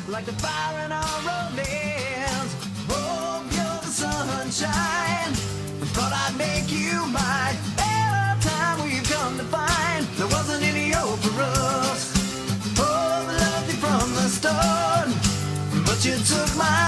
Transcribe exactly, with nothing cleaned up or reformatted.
like the fire in our romance. Hope you're the sunshine. Thought I'd make you mine. Every time we've come to find there wasn't any hope for us. Oh, I loved you from the start, but you took my